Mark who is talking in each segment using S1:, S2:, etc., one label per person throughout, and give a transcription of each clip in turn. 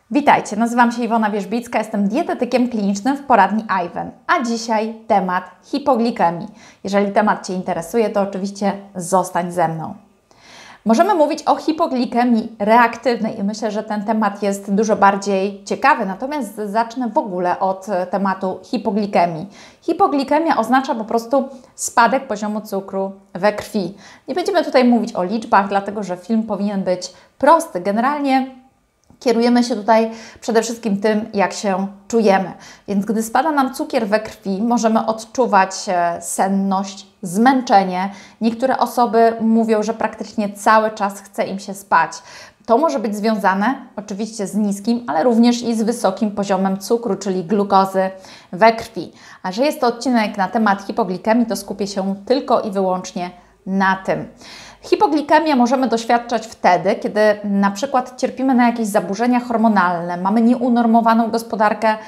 S1: Witajcie, nazywam się Iwona Wierzbicka, jestem dietetykiem klinicznym w poradni IWEN, a dzisiaj temat hipoglikemii. Jeżeli temat Cię interesuje, to oczywiście zostań ze mną. Możemy mówić o hipoglikemii reaktywnej i myślę, że ten temat jest dużo bardziej ciekawy, natomiast zacznę w ogóle od tematu hipoglikemii. Hipoglikemia oznacza po prostu spadek poziomu cukru we krwi. Nie będziemy tutaj mówić o liczbach, dlatego że film powinien być prosty. Generalnie kierujemy się tutaj przede wszystkim tym, jak się czujemy. Więc gdy spada nam cukier we krwi, możemy odczuwać senność, zmęczenie. Niektóre osoby mówią, że praktycznie cały czas chce im się spać. To może być związane oczywiście z niskim, ale również i z wysokim poziomem cukru, czyli glukozy we krwi. A że jest to odcinek na temat hipoglikemii, to skupię się tylko i wyłącznie na tym. Hipoglikemię możemy doświadczać wtedy, kiedy na przykład cierpimy na jakieś zaburzenia hormonalne, mamy nieunormowaną gospodarkę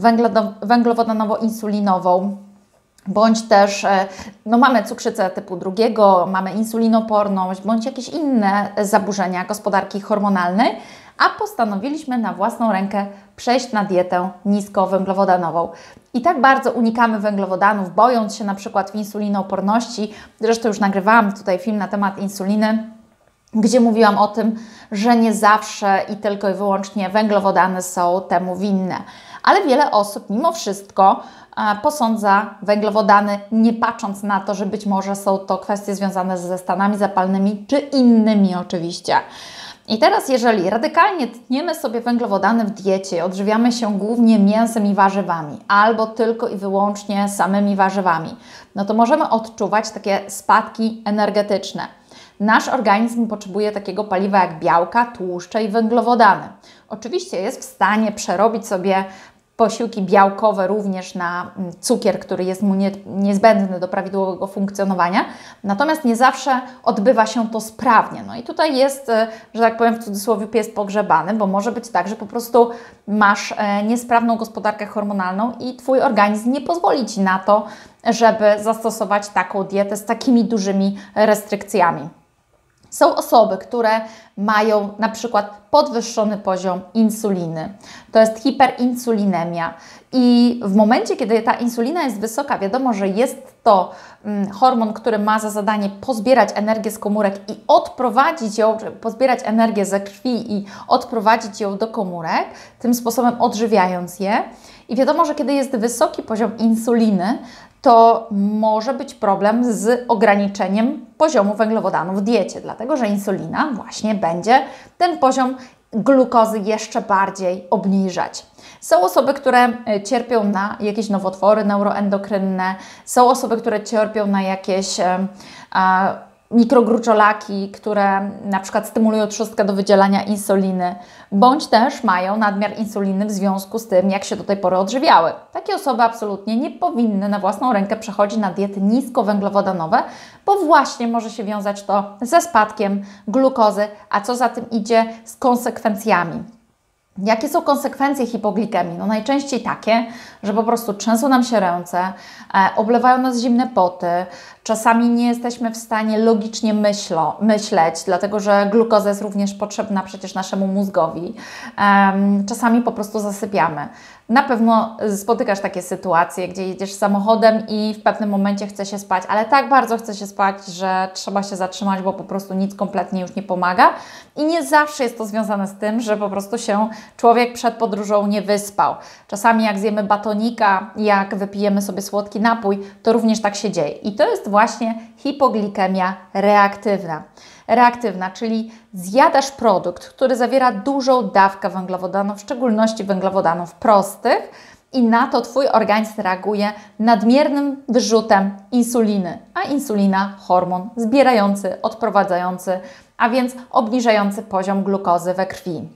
S1: węglowodanową-insulinową, bądź też mamy cukrzycę typu 2, mamy insulinoporność, bądź jakieś inne zaburzenia gospodarki hormonalnej, a postanowiliśmy na własną rękę przejść na dietę niskowęglowodanową. I tak bardzo unikamy węglowodanów, bojąc się na przykład w insulinooporności. Zresztą już nagrywałam tutaj film na temat insuliny, gdzie mówiłam o tym, że nie zawsze i tylko i wyłącznie węglowodany są temu winne. Ale wiele osób mimo wszystko posądza węglowodany, nie patrząc na to, że być może są to kwestie związane ze stanami zapalnymi, czy innymi oczywiście. I teraz, jeżeli radykalnie tniemy sobie węglowodany w diecie, odżywiamy się głównie mięsem i warzywami, albo tylko i wyłącznie samymi warzywami, no to możemy odczuwać takie spadki energetyczne. Nasz organizm potrzebuje takiego paliwa jak białka, tłuszcze i węglowodany. Oczywiście jest w stanie przerobić sobie posiłki białkowe również na cukier, który jest mu niezbędny do prawidłowego funkcjonowania, natomiast nie zawsze odbywa się to sprawnie. No i tutaj jest, że tak powiem w cudzysłowie, pies pogrzebany, bo może być tak, że po prostu masz niesprawną gospodarkę hormonalną i Twój organizm nie pozwoli Ci na to, żeby zastosować taką dietę z takimi dużymi restrykcjami. Są osoby, które mają na przykład podwyższony poziom insuliny. To jest hiperinsulinemia. I w momencie, kiedy ta insulina jest wysoka, wiadomo, że jest to hormon, który ma za zadanie pozbierać energię z komórek i odprowadzić ją, pozbierać energię ze krwi i odprowadzić ją do komórek, tym sposobem odżywiając je. I wiadomo, że kiedy jest wysoki poziom insuliny, to może być problem z ograniczeniem poziomu węglowodanów w diecie, dlatego że insulina właśnie będzie ten poziom glukozy jeszcze bardziej obniżać. Są osoby, które cierpią na jakieś nowotwory neuroendokrynne, są osoby, które cierpią na jakieś mikrogruczolaki, które na przykład stymulują trzustkę do wydzielania insuliny, bądź też mają nadmiar insuliny w związku z tym, jak się do tej pory odżywiały. Takie osoby absolutnie nie powinny na własną rękę przechodzić na diety niskowęglowodanowe, bo właśnie może się wiązać to ze spadkiem glukozy, a co za tym idzie z konsekwencjami. Jakie są konsekwencje hipoglikemii? No najczęściej takie, że po prostu trzęsą nam się ręce, oblewają nas zimne poty, czasami nie jesteśmy w stanie logicznie myśleć, dlatego że glukoza jest również potrzebna przecież naszemu mózgowi. Czasami po prostu zasypiamy. Na pewno spotykasz takie sytuacje, gdzie jedziesz samochodem i w pewnym momencie chce się spać, ale tak bardzo chce się spać, że trzeba się zatrzymać, bo po prostu nic kompletnie już nie pomaga. I nie zawsze jest to związane z tym, że po prostu się człowiek przed podróżą nie wyspał. Czasami jak zjemy batonika, jak wypijemy sobie słodki napój, to również tak się dzieje. I to jest właśnie hipoglikemia reaktywna. Reaktywna, czyli zjadasz produkt, który zawiera dużą dawkę węglowodanów, w szczególności węglowodanów prostych, i na to Twój organizm reaguje nadmiernym wyrzutem insuliny, a insulina hormon zbierający, odprowadzający, a więc obniżający poziom glukozy we krwi.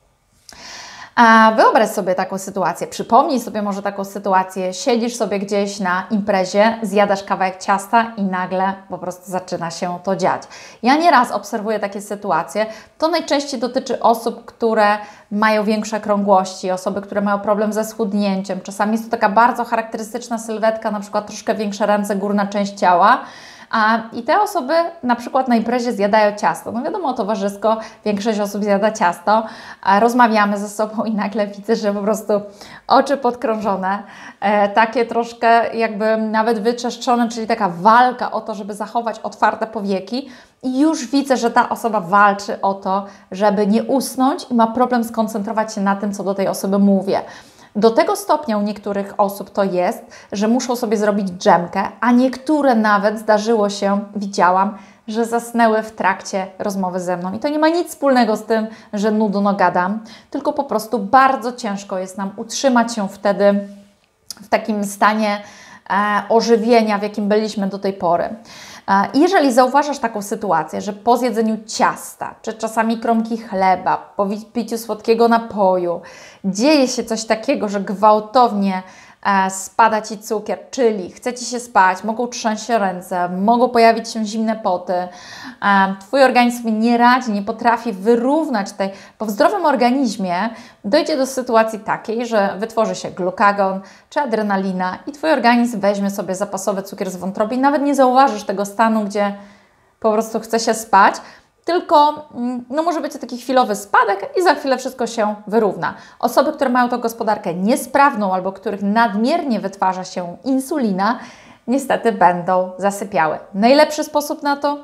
S1: Wyobraź sobie taką sytuację, przypomnij sobie może taką sytuację, siedzisz sobie gdzieś na imprezie, zjadasz kawałek ciasta i nagle po prostu zaczyna się to dziać. Ja nieraz obserwuję takie sytuacje, to najczęściej dotyczy osób, które mają większe okrągłości, osoby, które mają problem ze schudnięciem. Czasami jest to taka bardzo charakterystyczna sylwetka, na przykład troszkę większe ręce, górna część ciała. I te osoby na przykład na imprezie zjadają ciasto. No wiadomo, towarzysko, większość osób zjada ciasto, rozmawiamy ze sobą i nagle widzę, że po prostu oczy podkrążone, takie troszkę jakby nawet wytrzeszczone, czyli taka walka o to, żeby zachować otwarte powieki. I już widzę, że ta osoba walczy o to, żeby nie usnąć i ma problem skoncentrować się na tym, co do tej osoby mówię. Do tego stopnia u niektórych osób to jest, że muszą sobie zrobić dżemkę, a niektóre nawet zdarzyło się, widziałam, że zasnęły w trakcie rozmowy ze mną. I to nie ma nic wspólnego z tym, że nudno gadam, tylko po prostu bardzo ciężko jest nam utrzymać się wtedy w takim stanie ożywienia, w jakim byliśmy do tej pory. I jeżeli zauważasz taką sytuację, że po zjedzeniu ciasta, czy czasami kromki chleba, po piciu słodkiego napoju, dzieje się coś takiego, że gwałtownie spada Ci cukier, czyli chce Ci się spać, mogą trzęść się ręce, mogą pojawić się zimne poty, Twój organizm nie radzi, nie potrafi wyrównać tej, bo w zdrowym organizmie dojdzie do sytuacji takiej, że wytworzy się glukagon czy adrenalina i Twój organizm weźmie sobie zapasowy cukier z wątroby i nawet nie zauważysz tego stanu, gdzie po prostu chce się spać, tylko no, może być to taki chwilowy spadek i za chwilę wszystko się wyrówna. Osoby, które mają tą gospodarkę niesprawną albo których nadmiernie wytwarza się insulina, niestety będą zasypiały. Najlepszy sposób na to?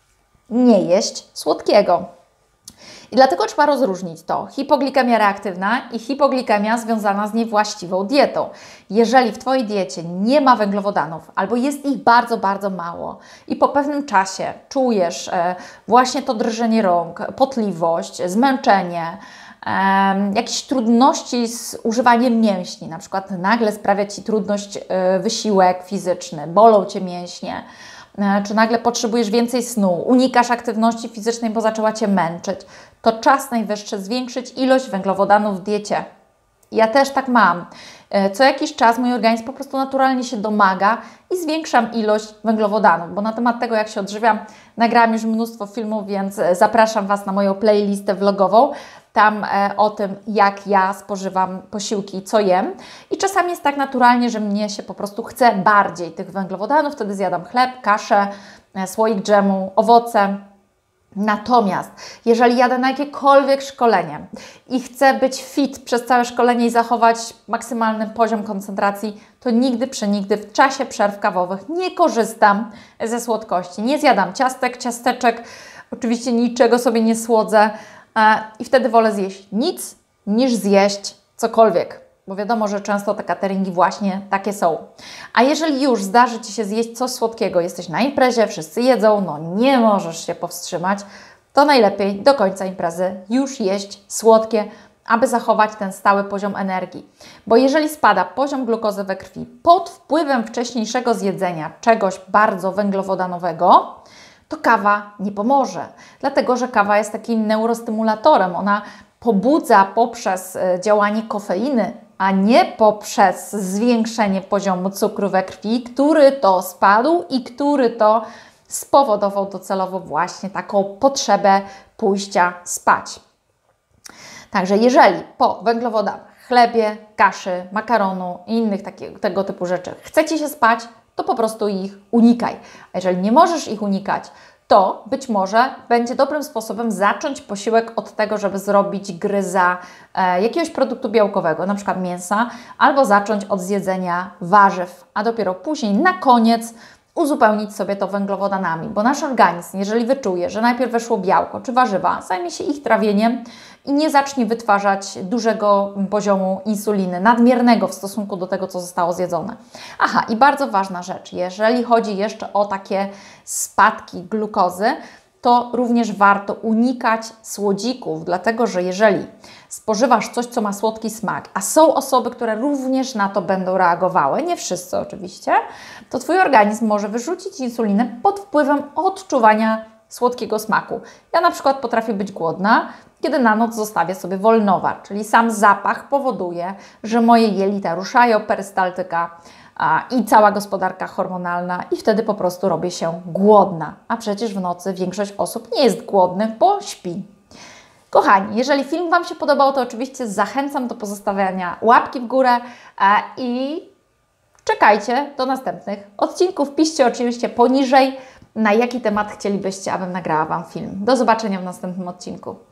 S1: Nie jeść słodkiego. I dlatego trzeba rozróżnić to hipoglikemia reaktywna i hipoglikemia związana z niewłaściwą dietą. Jeżeli w Twojej diecie nie ma węglowodanów albo jest ich bardzo, bardzo mało i po pewnym czasie czujesz właśnie to drżenie rąk, potliwość, zmęczenie, jakieś trudności z używaniem mięśni, na przykład nagle sprawia Ci trudność wysiłek fizyczny, bolą Cię mięśnie, czy nagle potrzebujesz więcej snu, unikasz aktywności fizycznej, bo zaczęła Cię męczyć, to czas najwyższy zwiększyć ilość węglowodanów w diecie. Ja też tak mam. Co jakiś czas mój organizm po prostu naturalnie się domaga i zwiększam ilość węglowodanów, bo na temat tego, jak się odżywiam, nagrałam już mnóstwo filmów, więc zapraszam Was na moją playlistę vlogową. Tam o tym, jak ja spożywam posiłki, co jem. I czasami jest tak naturalnie, że mnie się po prostu chce bardziej tych węglowodanów. Wtedy zjadam chleb, kaszę, słoik dżemu, owoce. Natomiast jeżeli jadę na jakiekolwiek szkolenie i chcę być fit przez całe szkolenie i zachować maksymalny poziom koncentracji, to nigdy przenigdy w czasie przerw kawowych nie korzystam ze słodkości. Nie zjadam ciastek, ciasteczek, oczywiście niczego sobie nie słodzę i wtedy wolę zjeść nic niż zjeść cokolwiek. Bo wiadomo, że często te cateringi właśnie takie są. A jeżeli już zdarzy Ci się zjeść coś słodkiego, jesteś na imprezie, wszyscy jedzą, no nie możesz się powstrzymać, to najlepiej do końca imprezy już jeść słodkie, aby zachować ten stały poziom energii. Bo jeżeli spada poziom glukozy we krwi pod wpływem wcześniejszego zjedzenia czegoś bardzo węglowodanowego, to kawa nie pomoże. Dlatego, że kawa jest takim neurostymulatorem. Ona pobudza poprzez działanie kofeiny, a nie poprzez zwiększenie poziomu cukru we krwi, który to spadł i który to spowodował docelowo właśnie taką potrzebę pójścia spać. Także jeżeli po węglowodanach, chlebie, kaszy, makaronu i innych tego typu rzeczy chce Ci się spać, to po prostu ich unikaj. A jeżeli nie możesz ich unikać, to być może będzie dobrym sposobem zacząć posiłek od tego, żeby zrobić gryza jakiegoś produktu białkowego, na przykład mięsa, albo zacząć od zjedzenia warzyw, a dopiero później na koniec uzupełnić sobie to węglowodanami, bo nasz organizm, jeżeli wyczuje, że najpierw weszło białko czy warzywa, zajmie się ich trawieniem i nie zacznie wytwarzać dużego poziomu insuliny, nadmiernego w stosunku do tego, co zostało zjedzone. Aha, i bardzo ważna rzecz, jeżeli chodzi jeszcze o takie spadki glukozy, to również warto unikać słodzików, dlatego że jeżeli spożywasz coś, co ma słodki smak, a są osoby, które również na to będą reagowały, nie wszyscy oczywiście, to Twój organizm może wyrzucić insulinę pod wpływem odczuwania słodkiego smaku. Ja na przykład potrafię być głodna, kiedy na noc zostawię sobie wolnowar, czyli sam zapach powoduje, że moje jelita ruszają, perystaltyka i cała gospodarka hormonalna i wtedy po prostu robię się głodna. A przecież w nocy większość osób nie jest głodnych, bo śpi. Kochani, jeżeli film Wam się podobał, to oczywiście zachęcam do pozostawiania łapki w górę i czekajcie do następnych odcinków. Piszcie oczywiście poniżej, na jaki temat chcielibyście, abym nagrała Wam film. Do zobaczenia w następnym odcinku.